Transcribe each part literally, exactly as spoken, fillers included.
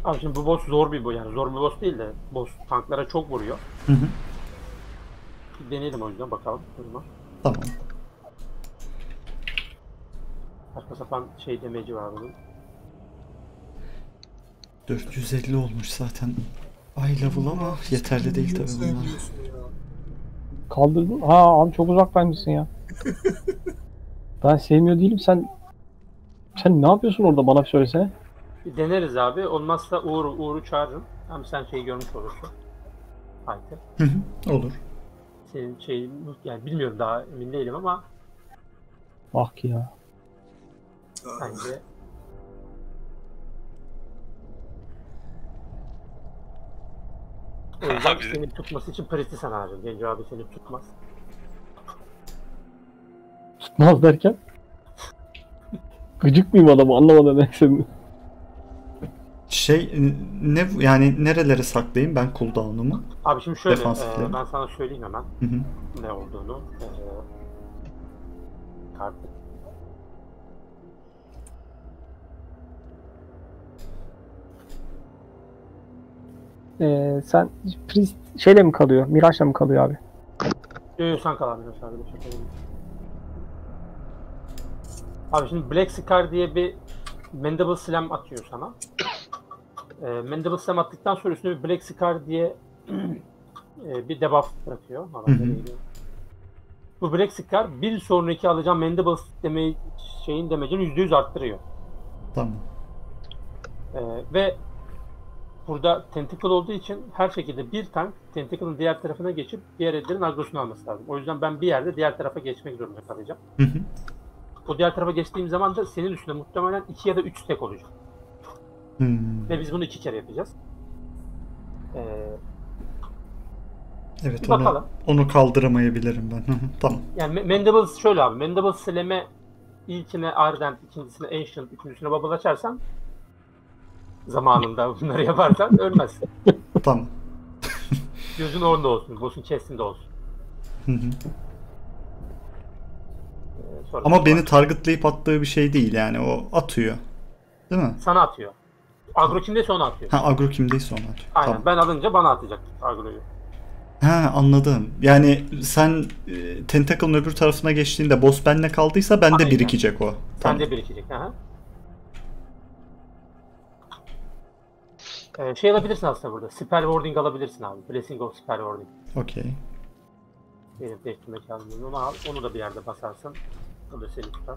Abi şimdi bu boss zor bir boss, yani zor bir boss değil de boss tanklara çok vuruyor. Hı hı. Bir deneyelim o yüzden bakalım. Durma. Tamam. Saçma sapan şey demeci var bunun. dört yüz elli olmuş zaten. Ay level ama yeterli değil tabii Sen bunlar. diyorsun ya. Kaldırdın. Ha abi çok uzaktaymışsın ya. Ben sevmiyor değilim. Sen sen ne yapıyorsun orada, bana bir söylesene. Bir deneriz abi. Olmazsa Uğur, Uğur'u çağırırım. Hem sen şeyi görmüş olursun. Haydi. Hı hı. Olur. Senin şeyin, yani bilmiyorum, daha emin değilim ama Bak ki ya. Aa, bence o yüzden Abi- seni tutması için Priest'i sen harcın. Genco abi seni tutmaz. Tutmaz derken. Gıcık mıyım adamı, anlamadım ben seni. Şey ne yani nerelere saklayayım ben cooldown'umu? Abi şimdi şöyle, Defansifleri. e, ben sana söyleyeyim hemen Hı hı. ne olduğunu. E, kart. Ee, sen Priest şeyle mi kalıyor? Mirage'la mı kalıyor abi? Yo yo sen kal abi. Sen abi, şaka değil. Abi şimdi Black Scar diye bir Mandible Slam atıyor sana. E, Mandible Slam attıktan sonra üstüne bir Black Scar diye e, bir debuff bırakıyor. Hı hı. Bu Black Scar bir sonraki alacağım Mandible deme şeyin demecini yüzde yüz arttırıyor. Tamam. E, ve burada Tentacle olduğu için her şekilde bir tank Tentacle'ın diğer tarafına geçip diğer ellerin agrosunu alması lazım. O yüzden ben bir yerde diğer tarafa geçmek zorunda kalacağım. Hı hı. O diğer tarafa geçtiğim zaman da senin üstünde muhtemelen iki ya da üç tek olacak. Hmm. Ve biz bunu iki kere yapacağız. Ee, Evet bir onu, bakalım. onu kaldıramayabilirim ben. Hı hı. Tamam. Yani Ma- Mandibles şöyle abi. Mandibles Slam'e ilkine Ardent, ikincisine Ancient, üçüncüsüne Bubble açarsan zamanında bunları yaparsan ölmezsin. Tamam. Gözün orada olsun. Boss'un chest'inde olsun. Hı hı. Ee, sonra Ama beni targetlayıp attığı bir şey değil yani o atıyor. Değil mi? sana atıyor. Agro kimdeyse onu atıyor. Ha agro kimdeyse onu atıyor. Aynen. Tamam. Ben alınca bana atacak agroyu. Ha anladım. Yani sen e, Tentacle'ın öbür tarafına geçtiğinde boss benle kaldıysa bende Aynen. birikecek o. Tamam. Sende birikecek. Aha. Ee, şey alabilirsin aslında burada. Spell Warding alabilirsin abi. Blessing of Spell Warding. Okey. Benim değiştirmek lazım. Onu al. Onu da bir yerde basarsın. O da seni tutar.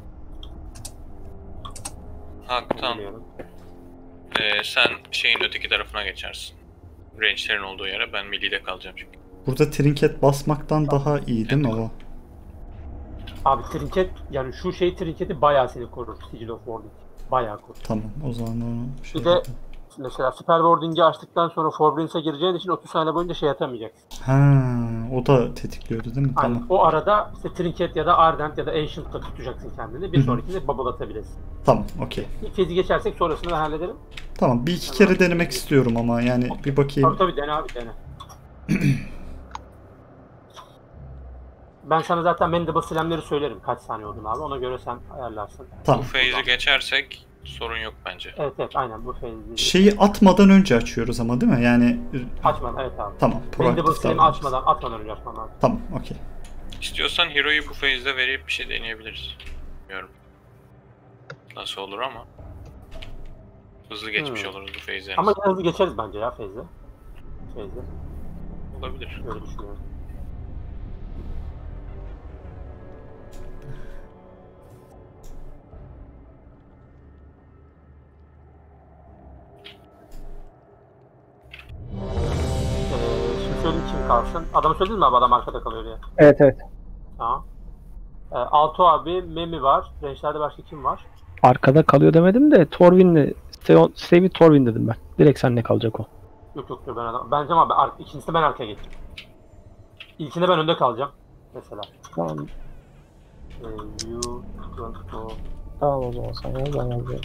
Haktan Biliyorum. e, sen şeyin öteki tarafına geçersin. Range'lerin olduğu yere, ben milli'de kalacağım çünkü. Burada trinket basmaktan daha iyi değil mi o? Abi trinket, yani şu şey trinketi bayağı seni korur. Sigil of Warding. Bayağı korur. Tamam o zaman onu şey Bir de mesela Spell Warding'i açtıktan sonra Forbrince'e gireceğin için otuz saniye boyunca şey atamayacaksın. Ha, o da tetikliyordu değil mi? Aynen. Tamam. O arada işte Trinket ya da Ardent ya da Ancient'la tutacaksın kendini. Bir Hı hı. sonrakinde Bubble atabilirsin. Tamam, okey. İlk fezi geçersek sonrasını ben hallederim. Tamam, bir iki kere denemek istiyorum ama yani bir bakayım. Tabii tabii dene abi dene. Ben sana zaten Mandible Slam'leri söylerim kaç saniye olduğunu abi. Ona göre sen ayarlarsın. Bu Tamam. phase'i geçersek sorun yok bence. Evet evet aynen bu fezi. Şeyi atmadan önce açıyoruz ama değil mi? Yani Açmadan evet abi. tamam, Mandible proaktif Slam'i davranacağız. açmadan, atmadan önce açman lazım. Tamam, okey. İstiyorsan Hero'yu bu phase'de verip bir şey deneyebiliriz. Bilmiyorum nasıl olur ama hızlı geçmiş Hmm. oluruz bu phase'e. Ama yine hızlı geçeriz bence ya fezi. Fezi. Olabilir. Öyle düşünüyorum. Ee, şimdi söyleyeyim kim kalsın. Adamı söyledin mi abi, adam arkada kalıyor diye. Evet evet. Tamam. Ee, Alto abi, Memi var. Range'lerde başka kim var? Arkada kalıyor demedim de Torvin'le Steve'i Torvin dedim ben. Direkt seninle kalacak o. Yok yok yok ben adam. Bence ama ben, ar- ikincisinde ben arkaya geçeyim. İlkinde ben önde kalacağım. Mesela. Tamam. Ee, you don't go. Tamam o zaman sen yaz, ben yazıyorum.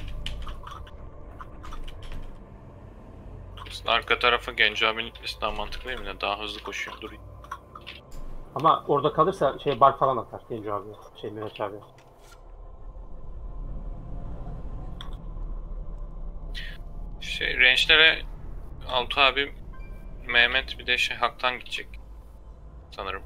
Arka tarafa Genco abinin gitmesi daha mantıklı değil mi? Daha hızlı koşuyor. Dur. Ama orada kalırsa şey bark falan atar Genco abi. Şey Miraç abi. Şey Şey, range'lere Altuğ abi, Mehmet bir de şey Hak'tan gidecek. Sanırım.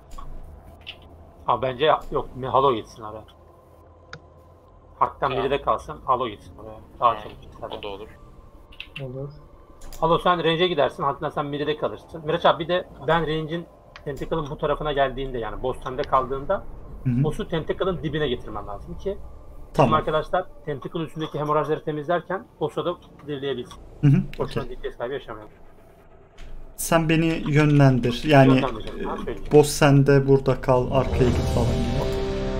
Ha bence yok. Halo gitsin oraya. Hak'tan Tamam. biri de kalsın. Halo gitsin oraya. Daha Hı, çabuk gitsin. O da olur. Olur. Halo sen range'e gidersin. Hatta sen mid'de kalırsın. Miraç abi bir de ben range'in Tentacle'ın bu tarafına geldiğinde yani boss sende kaldığında Hı hı. boss'u Tentacle'ın dibine getirmen lazım ki Tamam. Tamam. arkadaşlar Tentacle üstündeki hemorajları temizlerken boss'a da dirleyebilsin. Hı hı. Boşuna Okey. D P S kaybı yaşamayalım. Sen beni yönlendir. Yani Yönlendireceğim, ha, söyleyeceğim. boss sende, burada kal, arkaya git falan gibi.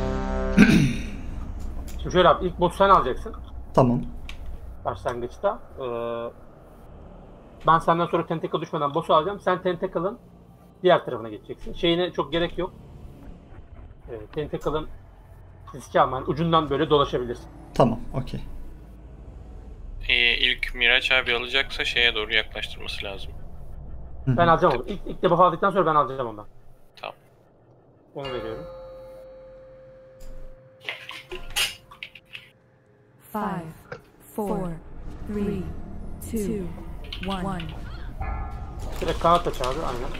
Şimdi şöyle abi ilk boss'u sen alacaksın Tamam. başlangıçta. Ee, ben senden sonra Tentacle düşmeden boss'u alacağım. Sen Tentacle'ın diğer tarafına geçeceksin. Şeyine çok gerek yok. Ee, Tentacle'ın riski alman, ucundan böyle dolaşabilirsin. Tamam. Okey. Ee, ilk Miraç abi alacaksa şeye doğru yaklaştırması lazım. Hı hı. Ben alacağım onu. İlk, ilk debuff aldıktan sonra ben alacağım ondan. Tamam. Onu veriyorum. Five, four, three, two, one. Direkt kanat aç abi, aynen.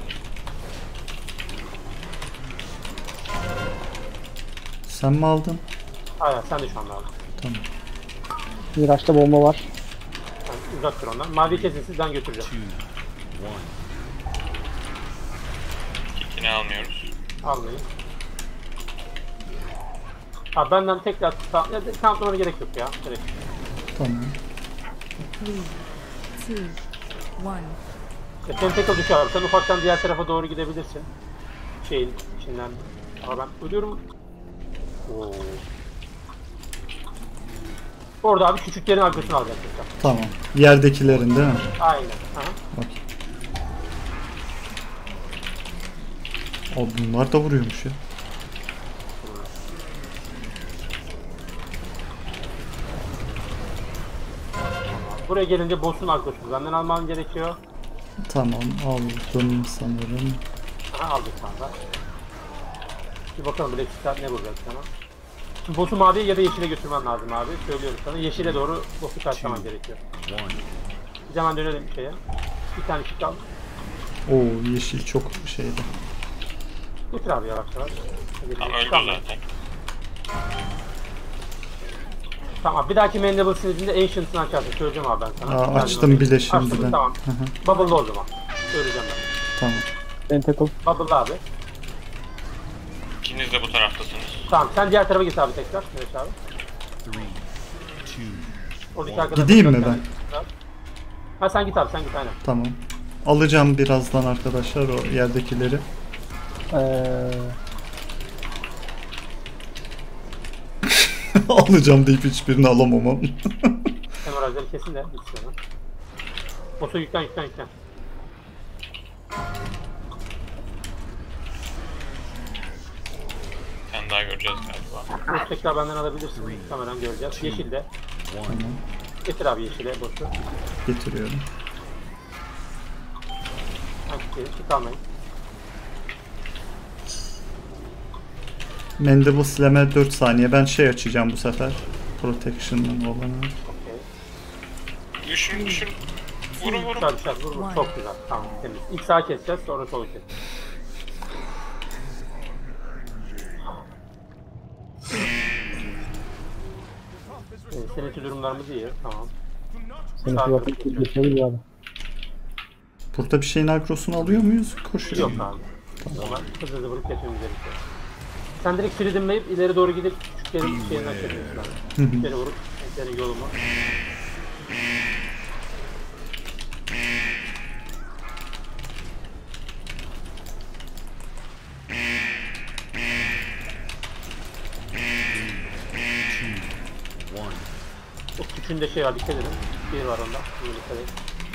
Sen mi aldın? Aynen, sen de şu anda aldın. Tamam. Miraç'ta bomba var. Yani uzak dur ondan. Mavi kesin siz, ben götüreceğim. İlkini almıyoruz. Almayın. Abi benden tekrar tam, ya, tamamlamana gerek yok ya. Gerek yok. Tamam. Three, two, one. E, Tentacle düşüyor abi. Sen ufaktan diğer tarafa doğru gidebilirsin. Şeyin içinden. Ama ben ölüyorum. Oo. Orada abi küçüklerin arkasını alacaksın sen. Tamam. Yerdekilerin değil mi? Aynen. Aha. Okey. O bunlar da vuruyormuş ya. Buraya gelince boss'un arkasını benden alman gerekiyor. Tamam, aldım sanırım. Aha, aldık sana. Bir bakalım Black Star ne vuracak sana. Şimdi boss'u maviye ya da yeşile götürmen lazım abi. Söylüyorum sana. Yeşile doğru boss'u karşılaman gerekiyor. Bir zaman dönelim şeye. Bir tane çık al. Oo, yeşil çok şeydi. Götür abi yavaş yavaş. Tamam, öldü Tamam. zaten. Tamam, bir dahaki Mandible Siege'inde Ancient'ını açarsın. Söyleyeceğim abi ben sana. Aa, Kendin açtım oraya- bile Açtın mı? şimdiden. Tamam. Hı hı. Bubble'lı o zaman. Söyleyeceğim ben. Tamam. Tentacle. Bubble'lı abi. İkiniz de bu taraftasınız. Tamam, sen diğer tarafa git abi tekrar. Evet abi. Oradaki arkadaşlar- Gideyim mi ben? Ha sen git abi, sen git aynen. Tamam. Alacağım birazdan arkadaşlar o yerdekileri. Ee, Alacağım deyip hiçbirini alamamam. Hemorajları kesin de bitsin onu. Boss'a yüklen yüklen yüklen. Bir tane daha göreceğiz galiba. Boss tekrar benden alabilirsin. Muhtemelen göreceğiz. Yeşilde. Tamam. Getir abi yeşile boss'u. Getiriyorum. Hadi çık almayın. Mandible sileme dört saniye. Ben şey açacağım bu sefer. Protection'ın olanı. Okey. Düşün düşün. Vurun vurun. Düşer düşer vur vur. Çok güzel. Tamam temiz. İlk sağa keseceğiz, sonra solu keseceğiz. Ee, senin için durumlarımız iyi. Tamam. Senin şu vakit geçebilir abi. Burada bir şeyin agrosunu alıyor muyuz? Koşuyor. Yok abi. Ama hızlı hızlı vurup geçmemiz gerekiyor. Sen direkt freedomlayıp ileri doğru gidip küçüklerin şeyini açabilirsin abi. Hı hı. Küçükleri vurup küçüklerin yolunu. O küçüğünde şey var, dikkat edin. Bir var onda. Bunu dikkat edin.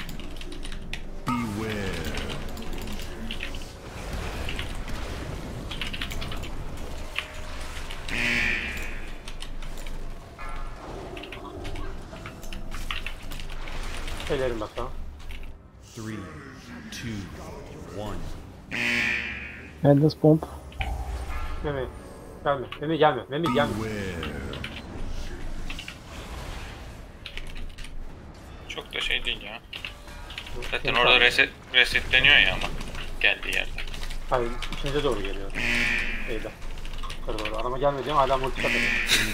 Şeylerin bakalım. Three, two, one. Endless Bomb. Memi. Gelme. Memi gelme. Memi gelme. Çok da şey değil ya. Zaten orada reset resetleniyor ya ama geldiği yerde. Hayır, içinize doğru geliyor. Şeyde. Yukarı doğru. Arama gelmedi ama hala multi katıyor.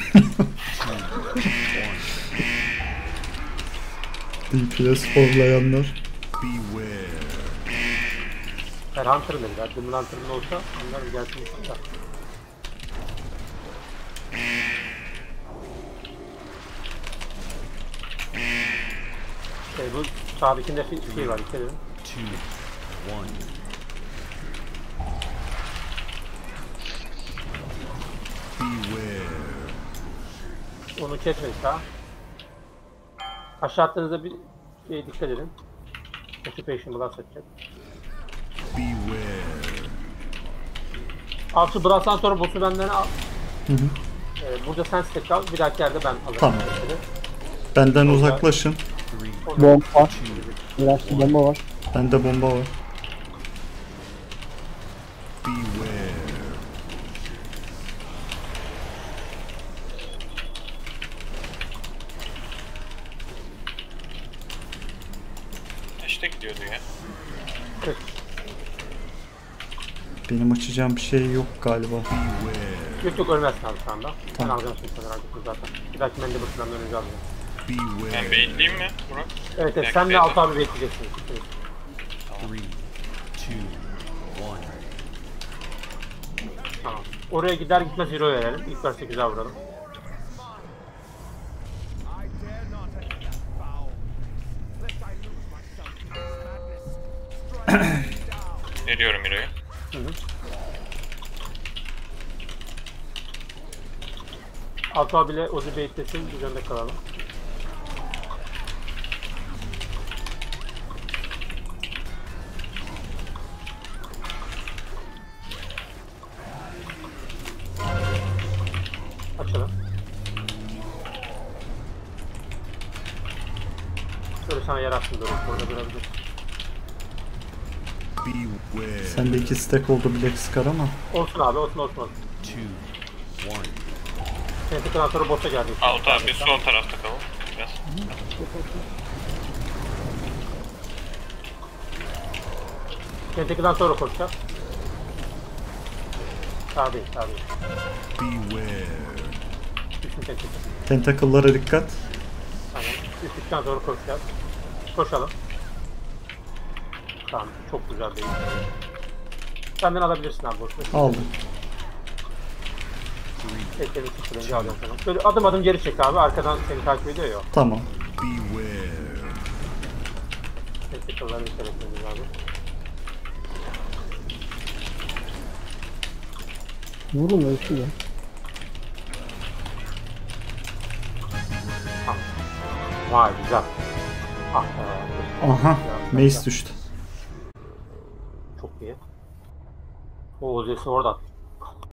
D P S forlayanlar. Her Hunter'ın dediler. Demon Hunter'ın olsa onlar bir gelsin istiyor da. Şey, bu sağdakinde bir şey var. Dikkat edin. Two, one. Onu kesmedik daha. Aşağı attığınızda bir şeye dikkat edin. Occupation Blast atacak. Al şu Blast'tan sonra boss'u benden al. Hı hı. Ee, burada sen stack kal. Bir dahaki yerde ben alırım. Tamam. Benden Orada- uzaklaşın. Orada- Bomba var. Biraz da bomba var. Bende bomba var. İşte gidiyordu ya. Evet. Benim açacağım bir şey yok galiba. Yok yok ölmezsin abi şu anda. Ben Tamam. alacağım şimdi sana artık zaten. Bir dahaki Mandible Slam'dan önce alacağım. Ben bekleyeyim mi Burak? Evet evet Belki sen de de- Altı abi bekleyeceksin. Evet. Three, two, one. Tamam. Oraya gider gitmez hero verelim. İlk başta güzel vuralım. Veriyorum Hero'yu. Hı hı. Altı abiyle Ozi baitlesin. Biz önde kalalım. Açalım. Şöyle sana yer açtım durum. Orada durabilir. Sende iki stack oldu Black Scar ama. Olsun abi olsun olsun olsun. Two, one. Tentikten sonra boss'a geldik. Altı abi sol tarafta kalın. Biraz. Tentikten sonra koşacağız. Sağ değil sağ değil. Düşün tentikten. Tentacle'lara dikkat. Tamam. Düştükten sonra koşacağız. Koşalım. Tamam. Çok güzel değil. Senden alabilirsin abi boss'u. Aldım. Eklerini sıfırıncı alacağım sana. Böyle adım adım geri çek abi. Arkadan seni takip ediyor ya. Tamam. Tentikle'ları bir kere etmemiz abi. Vurun ölçü ya. Tamam. Vay güzel. Ah be. Aha. Güzel, Mace güzel. düştü. Çok iyi. O Ozesi orada attı.